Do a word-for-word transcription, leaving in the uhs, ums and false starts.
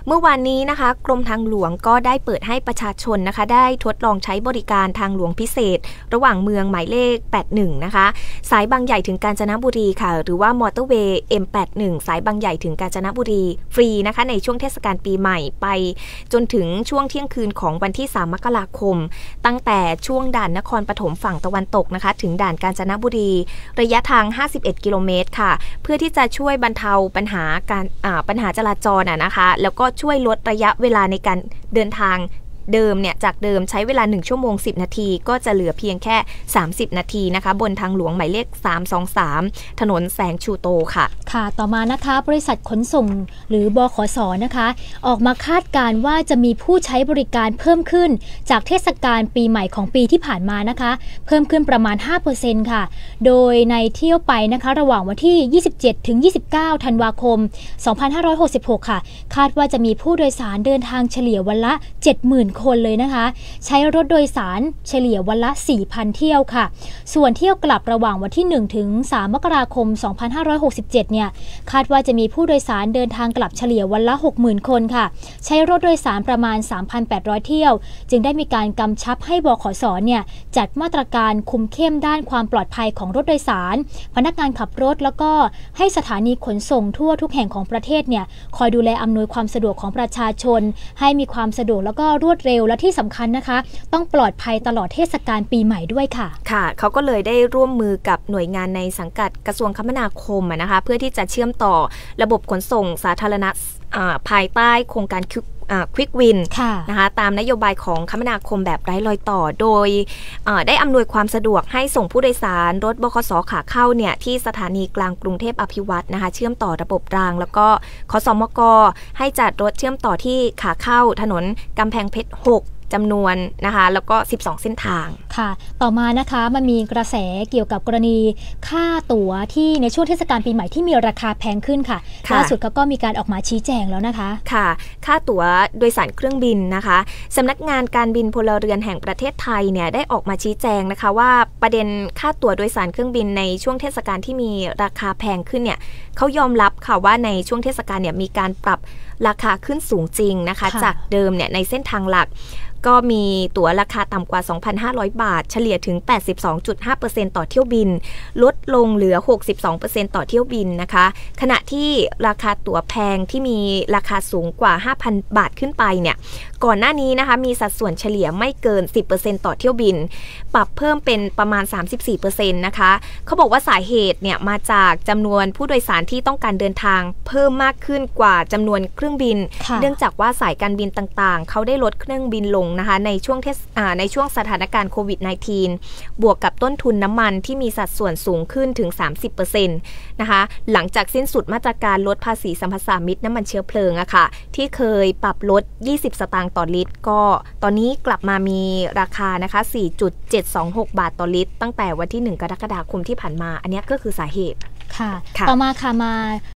เมื่อวานนี้นะคะกรมทางหลวงก็ได้เปิดให้ประชาชนนะคะได้ทดลองใช้บริการทางหลวงพิเศษระหว่างเมืองหมายเลขแปดสิบเอ็ดนะคะสายบางใหญ่ถึงกาญจนบุรีค่ะหรือว่ามอเตอร์เวย์ เอ็ม แปดสิบเอ็ด สายบางใหญ่ถึงกาญจนบุรีฟรีนะคะในช่วงเทศกาลปีใหม่ไปจนถึงช่วงเที่ยงคืนของวันที่สามมกราคมตั้งแต่ช่วงด่านนครปฐมฝั่งตะวันตกนะคะถึงด่านกาญจนบุรีระยะทางห้าสิบเอ็ดกิโลเมตรค่ะเพื่อที่จะช่วยบรรเทาปัญหาการปัญหาจราจรอะนะคะแล้วก็ช่วยลดระยะเวลาในการเดินทางเดิมเนี่ยจากเดิมใช้เวลาหนึ่งชั่วโมงสิบนาทีก็จะเหลือเพียงแค่สามสิบนาทีนะคะบนทางหลวงหมายเลขสามสองสามถนนแสงชูโตค่ะค่ะต่อมานะคะบริษัทขนส่งหรือบขส.นะคะออกมาคาดการณ์ว่าจะมีผู้ใช้บริการเพิ่มขึ้นจากเทศกาลปีใหม่ของปีที่ผ่านมานะคะเพิ่มขึ้นประมาณ ห้าเปอร์เซ็นต์ ค่ะโดยในเที่ยวไปนะคะระหว่างวันที่ ยี่สิบเจ็ดถึงยี่สิบเก้า ธันวาคม สองพันห้าร้อยหกสิบหก ค่ะคาดว่าจะมีผู้โดยสารเดินทางเฉลี่ยวันละ เจ็ดหมื่น คนเลยนะคะใช้รถโดยสารเฉลี่ยวันละ สี่พัน เที่ยวค่ะส่วนเที่ยวกลับระหว่างวันที่หนึ่งถึงสามมกราคม สองพันห้าร้อยหกสิบเจ็ด เนี่ยคาดว่าจะมีผู้โดยสารเดินทางกลับเฉลี่ยวันละ หกหมื่น คนค่ะใช้รถโดยสารประมาณ สามพันแปดร้อย เที่ยวจึงได้มีการกำชับให้บขส.เนี่ยจัดมาตรการคุมเข้มด้านความปลอดภัยของรถโดยสารพนักงานขับรถแล้วก็ให้สถานีขนส่งทั่วทุกแห่งของประเทศเนี่ยคอยดูแลอำนวยความสะดวกของประชาชนให้มีความสะดวกแล้วก็รวดเร็วและที่สำคัญนะคะต้องปลอดภัยตลอดเทศกาลปีใหม่ด้วยค่ะค่ะเขาก็เลยได้ร่วมมือกับหน่วยงานในสังกัดกระทรวงคมนาคมนะคะเพื่อที่จะเชื่อมต่อระบบขนส่งสาธารณะภายใต้โครงการควิกวินนะคะตามนโยบายของคมนาคมแบบไร้รอยต่อโดยได้อำนวยความสะดวกให้ส่งผู้โดยสารรถบขส.ขาเข้าเนี่ยที่สถานีกลางกรุงเทพอภิวัตรนะคะเชื่อมต่อระบบรางแล้วก็ขสมกให้จัดรถเชื่อมต่อที่ขาเข้าถนนกำแพงเพชรหกจำนวนนะคะแล้วก็สิบสองเส้นทางค่ะต่อมานะคะมันมีกระแสเกี่ยวกับกรณีค่าตั๋วที่ในช่วงเทศกาลปีใหม่ที่มีราคาแพงขึ้นค่ะล่าสุดเขาก็มีการออกมาชี้แจงแล้วนะคะค่ะค่าตั๋วโดยสารเครื่องบินนะคะสำนักงานการบินพลเรือนแห่งประเทศไทยเนี่ยได้ออกมาชี้แจงนะคะว่าประเด็นค่าตั๋วโดยสารเครื่องบินในช่วงเทศกาลที่มีราคาแพงขึ้นเนี่ยเขายอมรับค่ะว่าในช่วงเทศกาลเนี่ยมีการปรับราคาขึ้นสูงจริงนะคะจากเดิมเนี่ยในเส้นทางหลักก็มีตั๋วราคาต่ำกว่า สองพันห้าร้อย บาทเฉลี่ยถึง แปดสิบสองจุดห้าเปอร์เซ็นต์ ต่อเที่ยวบินลดลงเหลือ หกสิบสองเปอร์เซ็นต์ ต่อเที่ยวบินนะคะขณะที่ราคาตั๋วแพงที่มีราคาสูงกว่า ห้าพัน บาทขึ้นไปเนี่ยก่อนหน้านี้นะคะมีสัดส่วนเฉลี่ยไม่เกิน สิบเปอร์เซ็นต์ ต่อเที่ยวบินปรับเพิ่มเป็นประมาณ สามสิบสี่เปอร์เซ็นต์ นะคะเขาบอกว่าสาเหตุเนี่ยมาจากจำนวนผู้โดยสารที่ต้องการเดินทางเพิ่มมากขึ้นกว่าจำนวนเครื่องบินเนื่องจากว่าสายการบินต่างๆเขาได้ลดเครื่องบินลงนะคะในช่วงในช่วงสถานการณ์โควิด สิบเก้า บวกกับต้นทุนน้ำมันที่มีสัดส่วนสูงขึ้นถึง สามสิบเปอร์เซ็นต์ นะคะหลังจากสิ้นสุดมาตรการลดภาษีสัมปทานมิตรน้ำมันเชื้อเพลิงอะค่ะที่เคยปรับลดยี่สิบสตางค์ต่อลิตรก็ตอนนี้กลับมามีราคานะคะ สี่จุดเจ็ดสองหก บาทต่อลิตรตั้งแต่วันที่หนึ่งกรกฎาคมที่ผ่านมาอันนี้ก็คือสาเหตุค่ะต่อมาค่ะมา